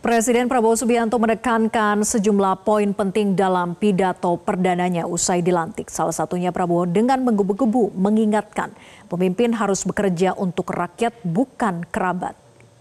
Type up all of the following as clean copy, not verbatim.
Presiden Prabowo Subianto menekankan sejumlah poin penting dalam pidato perdananya usai dilantik. Salah satunya Prabowo dengan menggebu-gebu mengingatkan pemimpin harus bekerja untuk rakyat bukan kerabat.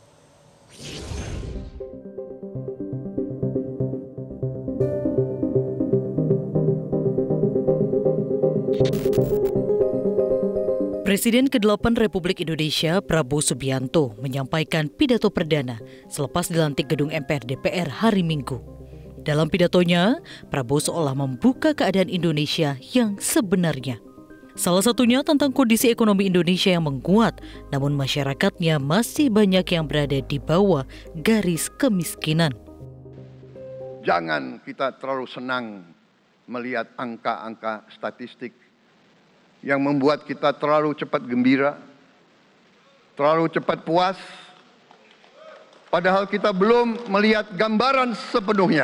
Presiden ke-8 Republik Indonesia Prabowo Subianto menyampaikan pidato perdana selepas dilantik gedung MPR DPR hari Minggu. Dalam pidatonya, Prabowo seolah membuka keadaan Indonesia yang sebenarnya. Salah satunya tentang kondisi ekonomi Indonesia yang menguat, namun masyarakatnya masih banyak yang berada di bawah garis kemiskinan. Jangan kita terlalu senang melihat angka-angka statistik yang membuat kita terlalu cepat gembira, terlalu cepat puas, padahal kita belum melihat gambaran sepenuhnya.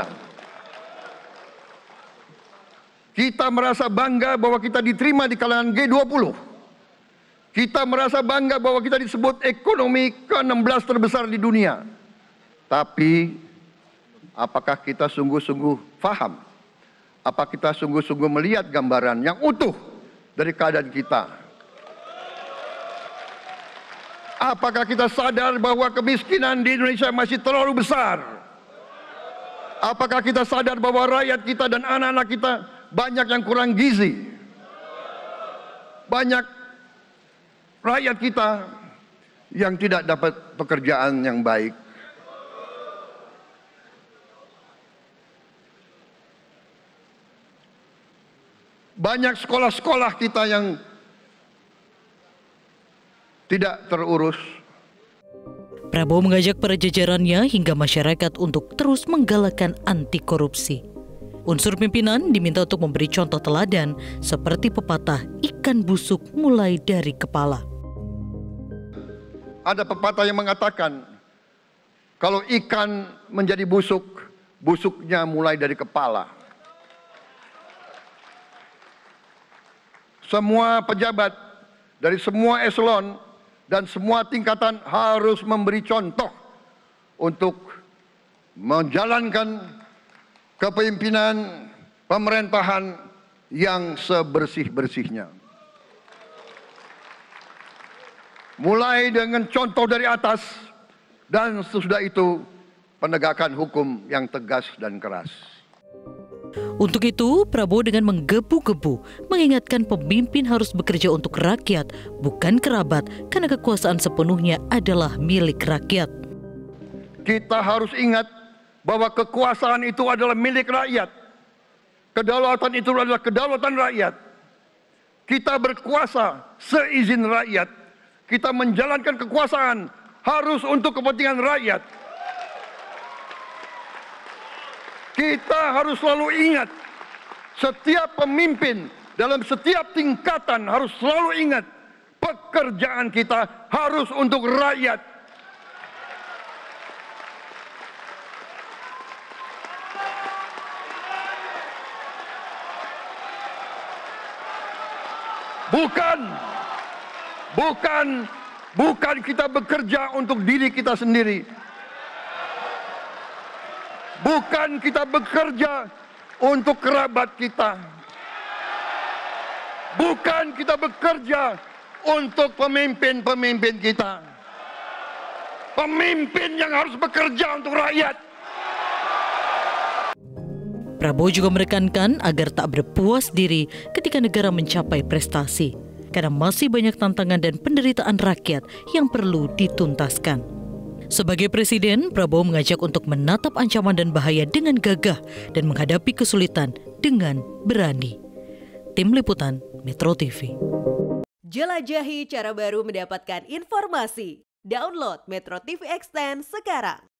Kita merasa bangga bahwa kita diterima di kalangan G20. Kita merasa bangga bahwa kita disebut ekonomi ke-16 terbesar di dunia. Tapi, apakah kita sungguh-sungguh paham? Apa kita sungguh-sungguh melihat gambaran yang utuh dari keadaan kita? Apakah kita sadar bahwa kemiskinan di Indonesia masih terlalu besar? Apakah kita sadar bahwa rakyat kita dan anak-anak kita banyak yang kurang gizi? Banyak rakyat kita yang tidak dapat pekerjaan yang baik. Banyak sekolah-sekolah kita yang tidak terurus. Prabowo mengajak para jajarannya hingga masyarakat untuk terus menggalakkan anti korupsi. Unsur pimpinan diminta untuk memberi contoh teladan seperti pepatah ikan busuk mulai dari kepala. Ada pepatah yang mengatakan, kalau ikan menjadi busuk, busuknya mulai dari kepala. Semua pejabat dari semua eselon dan semua tingkatan harus memberi contoh untuk menjalankan kepemimpinan pemerintahan yang sebersih-bersihnya. Mulai dengan contoh dari atas dan sesudah itu penegakan hukum yang tegas dan keras. Untuk itu, Prabowo dengan menggebu-gebu mengingatkan pemimpin harus bekerja untuk rakyat, bukan kerabat, karena kekuasaan sepenuhnya adalah milik rakyat. Kita harus ingat bahwa kekuasaan itu adalah milik rakyat. Kedaulatan itu adalah kedaulatan rakyat. Kita berkuasa seizin rakyat. Kita menjalankan kekuasaan harus untuk kepentingan rakyat. Kita harus selalu ingat, setiap pemimpin dalam setiap tingkatan harus selalu ingat, pekerjaan kita harus untuk rakyat. Bukan kita bekerja untuk diri kita sendiri. Bukan kita bekerja untuk kerabat kita. Bukan kita bekerja untuk pemimpin-pemimpin kita. Pemimpin yang harus bekerja untuk rakyat. Prabowo juga menekankan agar tak berpuas diri ketika negara mencapai prestasi, karena masih banyak tantangan dan penderitaan rakyat yang perlu dituntaskan. Sebagai presiden, Prabowo mengajak untuk menatap ancaman dan bahaya dengan gagah dan menghadapi kesulitan dengan berani. Tim Liputan Metro TV. Jelajahi cara baru mendapatkan informasi. Download Metro TV Extend sekarang.